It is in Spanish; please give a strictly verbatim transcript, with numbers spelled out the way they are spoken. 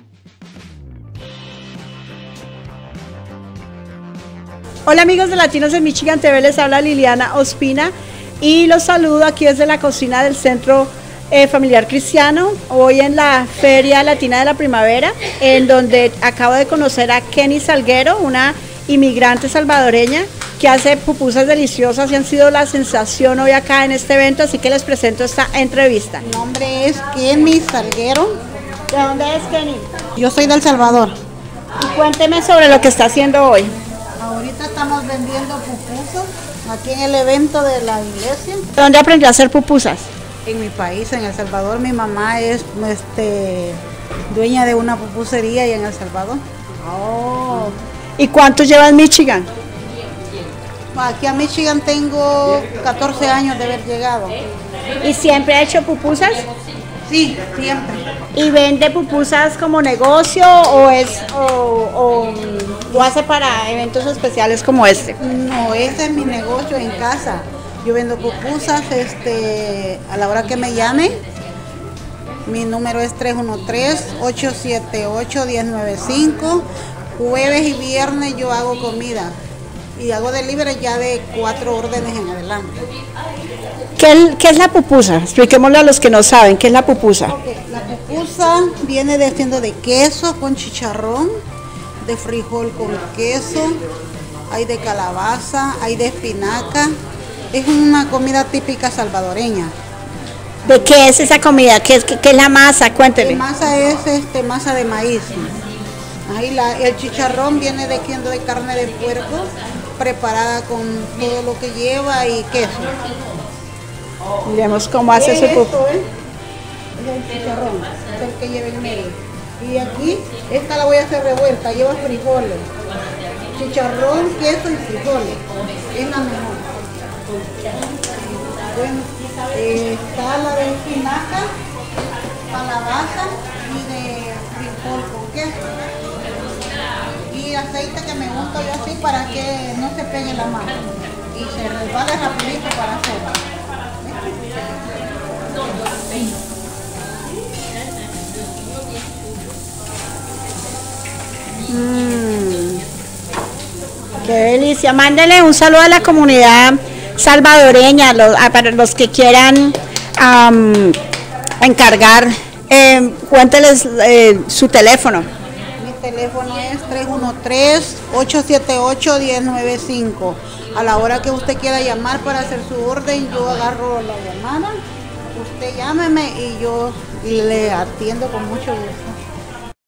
Hola amigos de Latinos en Michigan T V, les habla Liliana Ospina y los saludo aquí desde la cocina del Centro eh, Familiar Cristiano, hoy en la Feria Latina de la Primavera, en donde acabo de conocer a Kenny Salguero, una inmigrante salvadoreña que hace pupusas deliciosas y han sido la sensación hoy acá en este evento, así que les presento esta entrevista. Mi nombre es Kenny Salguero. ¿De dónde es Kenny? Yo soy de El Salvador. Y cuénteme sobre lo que está haciendo hoy. Ahorita estamos vendiendo pupusas aquí en el evento de la iglesia. ¿Dónde aprendió a hacer pupusas? En mi país, en El Salvador, mi mamá es este, dueña de una pupusería y en El Salvador. Oh. ¿Y cuánto lleva en Michigan? Aquí a Michigan tengo catorce años de haber llegado. ¿Y siempre ha hecho pupusas? Sí, siempre. ¿Y vende pupusas como negocio o es o, o lo hace para eventos especiales como este? No, ese es mi negocio en casa. Yo vendo pupusas este, a la hora que me llame. Mi número es tres uno tres, ocho siete ocho, uno cero nueve cinco. Jueves y viernes yo hago comida y hago delivery ya de cuatro órdenes en adelante. ¿Qué, ¿Qué es la pupusa? Expliquémosle a los que no saben, ¿qué es la pupusa? Okay, la pupusa viene de, siendo de queso con chicharrón, de frijol con queso, hay de calabaza, hay de espinaca. Es una comida típica salvadoreña. ¿De qué es esa comida? ¿Qué es, qué, qué es la masa? Cuéntele. La masa es este, masa de maíz. Ahí la, el chicharrón viene de, de carne de puerco, preparada con todo lo que lleva y queso. Miremos cómo hace su pupusa. ¿eh? Es el chicharrón, es el que lleva en medio. Y aquí, esta la voy a hacer revuelta, lleva frijoles. Chicharrón, queso y frijoles. Es la mejor. Bueno, eh, está la de espinaca, calabaza y de frijol con queso. Y aceite que me gusta yo así para que no se pegue la mano. Y se resbale rapidito para hacerlo. Mm, qué delicia. Mándele un saludo a la comunidad salvadoreña, los, a, para los que quieran um, encargar. Eh, cuénteles eh, su teléfono. Mi teléfono es tres uno tres, ocho siete ocho, uno cero nueve cinco. A la hora que usted quiera llamar para hacer su orden, yo agarro la llamada, usted llámeme y yo le atiendo con mucho gusto.